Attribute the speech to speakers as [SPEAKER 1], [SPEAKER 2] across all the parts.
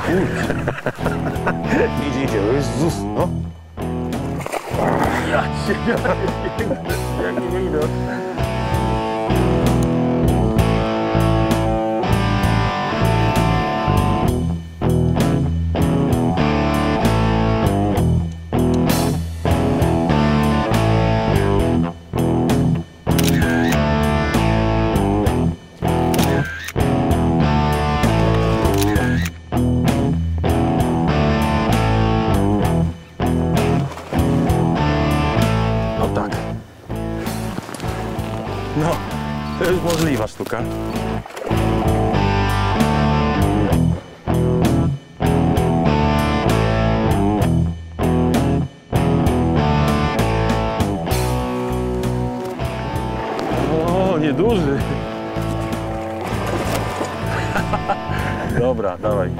[SPEAKER 1] kurczę. Idzie, Jezus, no. Ja się, jaki widok. No, to jest możliwa sztuka. O, nieduży. Dobra, dawaj.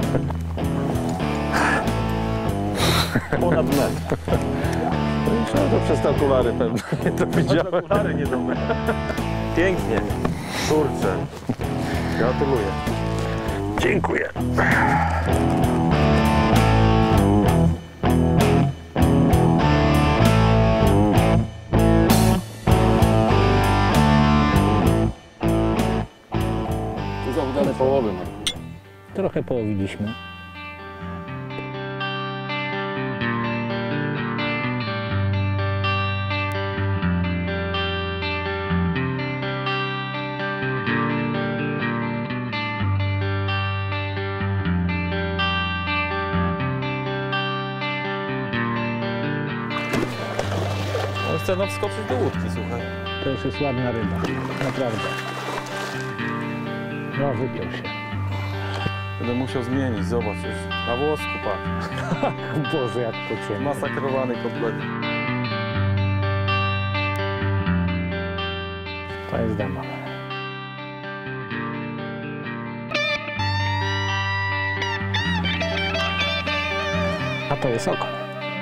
[SPEAKER 1] Ponad metr. No to przez te okulary pewnie to widziałem. Okulary nie dobre. Pięknie. Kurczę. Gratuluję. Dziękuję.
[SPEAKER 2] Tu za udane połowy.
[SPEAKER 3] Trochę połowiliśmy.
[SPEAKER 1] On chce wskoczyć do łódki, słuchaj.
[SPEAKER 3] To już jest ładna ryba, naprawdę. No, wypiął się.
[SPEAKER 1] Będę musiał zmienić, zobacz już. Na włosku patrz.
[SPEAKER 3] Boże, jak pocięty.
[SPEAKER 1] Masakrowany kompletnie.
[SPEAKER 3] To jest dama. A to jest oko.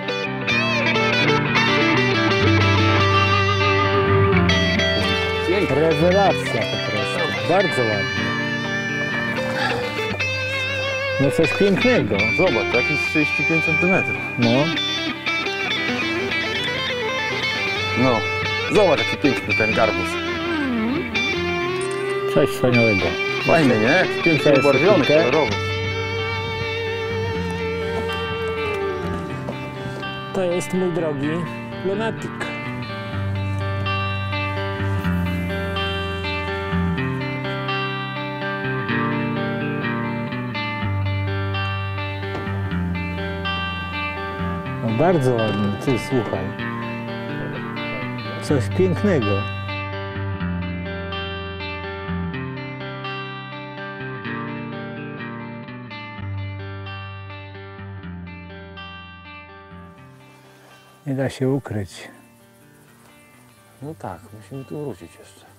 [SPEAKER 3] Rewelacja po prostu. Bardzo ładnie. No coś pięknego.
[SPEAKER 1] Zobacz, jakieś 35 cm.
[SPEAKER 3] No.
[SPEAKER 1] No. Zobacz, jaki piękny ten garbus.
[SPEAKER 3] Coś wspaniałego.
[SPEAKER 1] Fajny, nie? Pięknie
[SPEAKER 3] jest
[SPEAKER 1] ubarwiony,
[SPEAKER 3] sztukę.
[SPEAKER 1] kolorowy.
[SPEAKER 3] To jest, mój drogi, lunatik. No bardzo ładny, ty słuchaj. Coś pięknego. Nie da się ukryć.
[SPEAKER 1] No tak, musimy tu wrócić jeszcze.